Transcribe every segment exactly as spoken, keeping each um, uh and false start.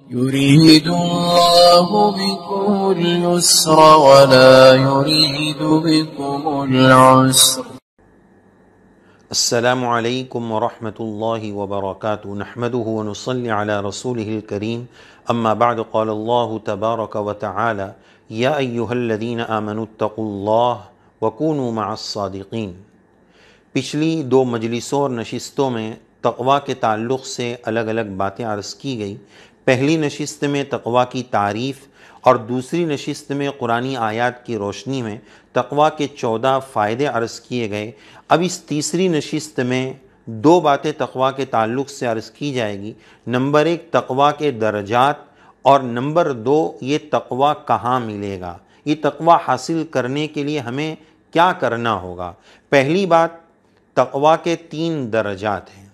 يريد الله بكم اليسر ولا يريد بكم العسر. السلام علیکم ورحمۃ اللہ وبرکاتہ، نحمده ونصلی علی رسوله الکریم، اما بعد، قال اللہ تبارک وتعالی یا ایہا الذین آمنوا اتقوا اللہ وکونوا مع الصادقین۔ پچھلی دو مجلسوں اور نشستوں میں تقویٰ کے تعلق سے الگ الگ باتیں عرض کی گئی۔ پہلی نشست میں تقویٰ کی تعریف اور دوسری نشست میں قرآنی آیات کی روشنی میں تقویٰ کے چودہ فائدے عرض کیے گئے۔ اب اس تیسری نشست میں دو باتیں تقویٰ کے تعلق سے عرض کی جائے گی۔ نمبر ایک، تقویٰ کے درجات، اور نمبر دو، یہ تقویٰ کہاں ملے گا، یہ تقویٰ حاصل کرنے کے لیے ہمیں کیا کرنا ہوگا۔ پہلی بات، تقویٰ کے تین درجات ہیں۔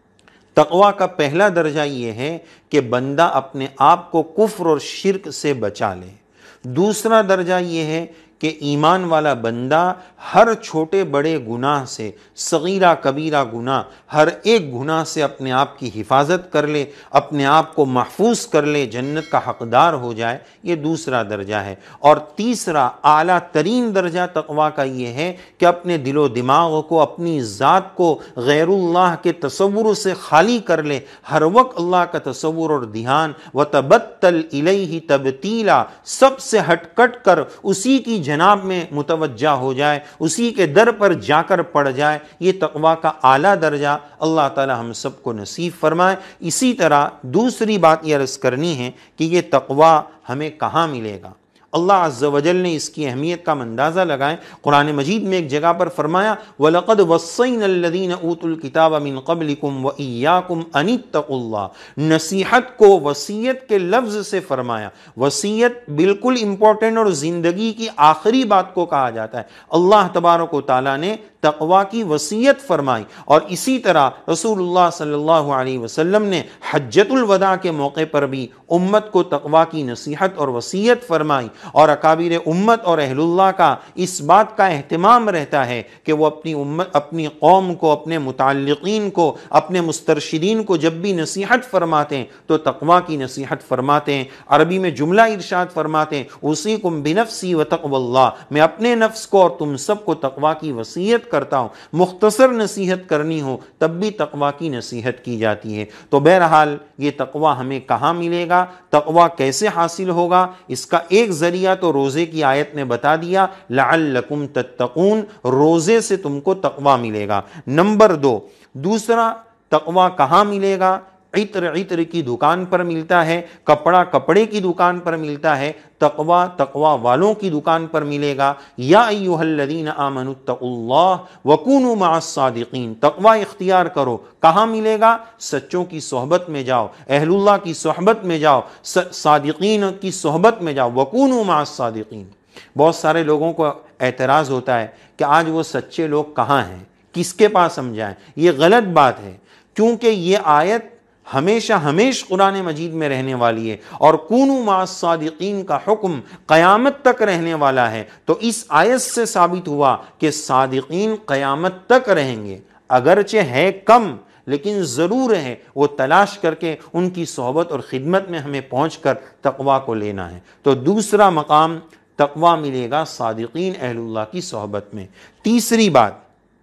تقویٰ کا پہلا درجہ یہ ہے کہ بندہ اپنے آپ کو کفر اور شرک سے بچا لے۔ دوسرا درجہ یہ ہے کہ ایمان والا بندہ ہر چھوٹے بڑے گناہ سے، صغیرہ کبیرہ گناہ، ہر ایک گناہ سے اپنے آپ کی حفاظت کر لے، اپنے آپ کو محفوظ کر لے، جنت کا حقدار ہو جائے، یہ دوسرا درجہ ہے۔ اور تیسرا اعلیٰ ترین درجہ تقویٰ کا یہ ہے کہ اپنے دل و دماغ کو، اپنی ذات کو غیر اللہ کے تصور سے خالی کر لے، ہر وقت اللہ کا تصور اور دھیان، وَتَبَتَّلْ إِلَيْهِ تَبْتِيلًا، سب سے ہٹ کٹ کر اسی کی جناب میں متوجہ ہو جائے، اسی کے در پر جا کر پڑ جائے، یہ تقویٰ کا اعلیٰ درجہ اللہ تعالی ہم سب کو نصیب فرمائے۔ اسی طرح دوسری بات یہ عرض کرنی ہے کہ یہ تقویٰ ہمیں کہاں ملے گا۔ اللہ عز و جل نے اس کی اہمیت کا اندازہ لگائیں۔ قرآن مجید میں ایک جگہ پر فرمایا وَلَقَدْ وَصَّيْنَا الَّذِينَ أُوتُوا الْكِتَابَ مِن قَبْلِكُمْ وَإِيَّاكُمْ أَنِ اتَّقُوا اللَّهَ۔ نصیحت کو وصیت کے لفظ سے فرمایا۔ وصیت بالکل امپورٹنٹ اور زندگی کی آخری بات کو کہا جاتا ہے۔ اللہ تبارک و تعالیٰ نے تقویٰ کی وصیت فرمائی، اور اسی طرح رسول اللہ صلی اللہ علیہ وسلم نے حجۃ الوداع کے موقع پر بھی امت کو تقویٰ کی نصیحت اور وصیت فرمائی۔ اور اکابر امت اور اہل اللہ کا اس بات کا اہتمام رہتا ہے کہ وہ اپنی امت، اپنی قوم کو، اپنے متعلقین کو، اپنے مسترشدین کو جب بھی نصیحت فرماتے ہیں تو تقویٰ کی نصیحت فرماتے ہیں۔ عربی میں جملہ ارشاد فرماتے ہیں اوصیکم بنفسی وتقوی اللہ، میں اپنے نفس کو اور تم سب کو تقویٰ کی وصیت کرتا ہوں۔ مختصر نصیحت کرنی ہو تب بھی تقویٰ کی نصیحت کی جاتی ہے۔ تو بہرحال یہ تقویٰ ہمیں کہاں ملے گا، تقویٰ کیسے حاصل ہوگا، اس کا ایک ذریعہ تو روزے کی آیت نے بتا دیا، لعلکم تتقون، روزے سے تم کو تقویٰ ملے گا۔ نمبر دو، دوسرا تقویٰ کہاں ملے گا؟ عطر عطر کی دکان پر ملتا ہے، کپڑا کپڑے کی دکان پر ملتا ہے، تقویٰ تقویٰ والوں کی دکان پر ملے گا۔ یا ایھا الذین آمنوا اتقوا اللہ وکونوا مع الصادقین، تقویٰ اختیار کرو، کہاں ملے گا؟ سچوں کی صحبت میں جاؤ، اہل اللہ کی صحبت میں جاؤ، صادقین کی صحبت میں جاؤ، وکونوا مع الصادقین۔ بہت سارے لوگوں کو اعتراض ہوتا ہے کہ آج وہ سچے لوگ کہاں ہیں، کس کے پاس ہم جائیں؟ یہ غلط بات ہے، کیونکہ یہ آیت ہمیشہ ہمیش قرآن مجید میں رہنے والی ہے، اور کونوا مع الصادقین کا حکم قیامت تک رہنے والا ہے۔ تو اس آیت سے ثابت ہوا کہ صادقین قیامت تک رہیں گے، اگرچہ ہے کم لیکن ضرور ہے، وہ تلاش کر کے ان کی صحبت اور خدمت میں ہمیں پہنچ کر تقویٰ کو لینا ہے۔ تو دوسرا مقام تقویٰ ملے گا صادقین اہل اللہ کی صحبت میں۔ تیسری بات،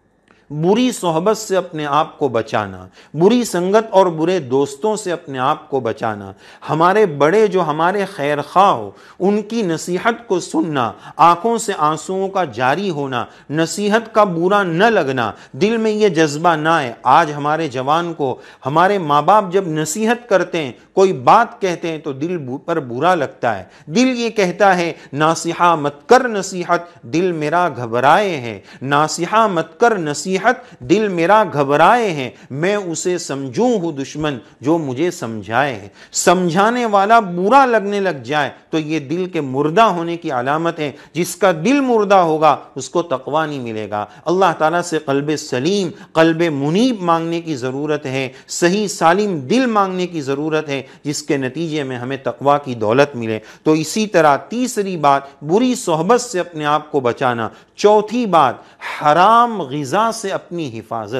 بری صحبت سے اپنے آپ کو بچانا، بری سنگت اور برے دوستوں سے اپنے آپ کو بچانا، ہمارے بڑے جو ہمارے خیر خواہ ہو ان کی نصیحت کو سننا، آنکھوں سے آنسوؤں کا جاری ہونا، نصیحت کا برا نہ لگنا، دل میں یہ جذبہ نہ آئے۔ آج ہمارے جوان کو ہمارے ماں باپ جب نصیحت کرتے ہیں، کوئی بات کہتے ہیں تو دل پر برا لگتا ہے، دل یہ کہتا ہے ناصحہ مت کر نصیحت، دل میرا گھبرائے ہے، ناصحہ مت کر نصیحت، دل میرا گھبرائے ہیں، میں اسے سمجھوں ہوں دشمن جو مجھے سمجھائے ہے۔ سمجھانے والا برا لگنے لگ جائے تو یہ دل کے مردہ ہونے کی علامت ہے۔ جس کا دل مردہ ہوگا اس کو تقویٰ نہیں ملے گا۔ اللہ تعالیٰ سے قلب سلیم، قلب منیب مانگنے کی ضرورت ہے، صحیح سالم دل مانگنے کی ضرورت ہے، جس کے نتیجے میں ہمیں تقویٰ کی دولت ملے۔ تو اسی طرح تیسری بات، بری صحبت سے اپنے آپ کو بچانا۔ چوتھی بات، حرام غذا سے اپنی حفاظت،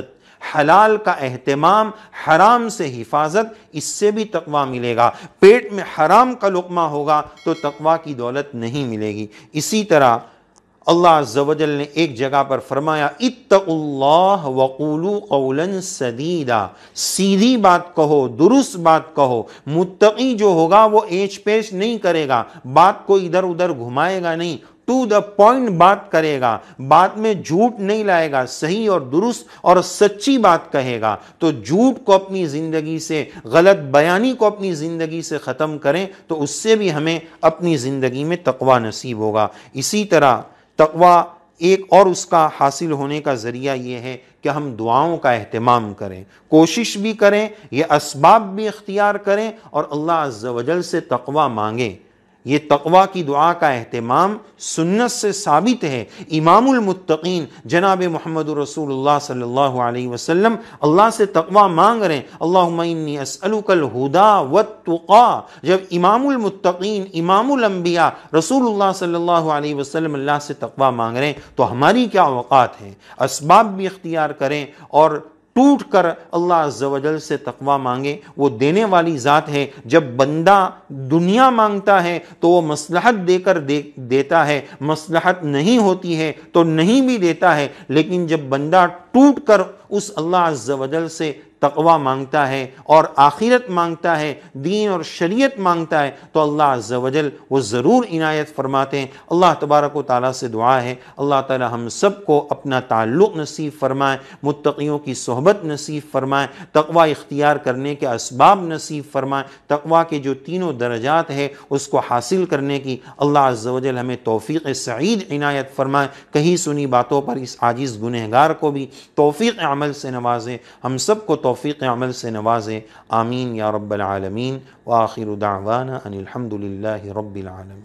حلال کا اہتمام، حرام سے حفاظت، اس سے بھی تقویٰ ملے گا۔ پیٹ میں حرام کا لقمہ ہوگا تو تقویٰ کی دولت نہیں ملے گی۔ اسی طرح اللہ عز و جل نے ایک جگہ پر فرمایا اتقوا اللہ وقولوا قولا سدیدا، سیدھی بات کہو، درست بات کہو۔ متقی جو ہوگا وہ ایچ پیچ نہیں کرے گا، بات کو ادھر ادھر گھمائے گا نہیں، ٹو دا پوائنٹ بات کرے گا، بات میں جھوٹ نہیں لائے گا، صحیح اور درست اور سچی بات کہے گا۔ تو جھوٹ کو اپنی زندگی سے، غلط بیانی کو اپنی زندگی سے ختم کریں تو اس سے بھی ہمیں اپنی زندگی میں تقویٰ نصیب ہوگا۔ اسی طرح تقویٰ ایک اور اس کا حاصل ہونے کا ذریعہ یہ ہے کہ ہم دعاؤں کا اہتمام کریں، کوشش بھی کریں، یہ اسباب بھی اختیار کریں اور اللہ عز و جل سے تقویٰ مانگیں۔ یہ تقویٰ کی دعا کا اہتمام سنت سے ثابت ہے۔ امام المتقین جناب محمد رسول اللہ صلی اللہ علیہ وسلم اللہ سے تقویٰ مانگ رہے ہیں، اللہم انی اسألک الہدی والتقی۔ جب امام المتقین، امام الانبیاء رسول اللہ صلی اللہ علیہ وسلم اللہ سے تقویٰ مانگ رہے ہیں تو ہماری کیا اوقات ہیں؟ اسباب بھی اختیار کریں اور ٹوٹ کر اللہ عز و جل سے تقویٰ مانگیں۔ وہ دینے والی ذات ہے۔ جب بندہ دنیا مانگتا ہے تو وہ مصلحت دے کر دے دیتا ہے، مصلحت نہیں ہوتی ہے تو نہیں بھی دیتا ہے، لیکن جب بندہ ٹوٹ کر اس اللہ عز و جل سے تقویٰ مانگتا ہے اور آخرت مانگتا ہے، دین اور شریعت مانگتا ہے تو اللہ عز و جل وہ ضرور عنایت فرماتے ہیں۔ اللہ تبارک و تعالیٰ سے دعا ہے اللہ تعالی ہم سب کو اپنا تعلق نصیب فرمائے، متقیوں کی صحبت نصیب فرمائے، تقویٰ اختیار کرنے کے اسباب نصیب فرمائے، تقویٰ کے جو تینوں درجات ہیں اس کو حاصل کرنے کی اللہ عز و جل ہمیں توفیق سعید عنایت فرمائے۔ کہیں سنی باتوں پر اس عاجز گنہگار کو بھی توفیق عمل سے نوازے، ہم سب کو توفیق عمل سے نوازے، آمین یا رب العالمین۔ وآخر دعوانا ان الحمد للہ رب العالمین۔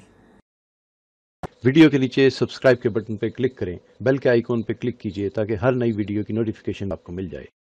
ویڈیو کے نیچے سبسکرائب کے بٹن پہ کلک کریں، بیل کے آئیکن پہ کلک کیجئے تاکہ ہر نئی ویڈیو کی نوٹیفیکیشن آپ کو مل جائے۔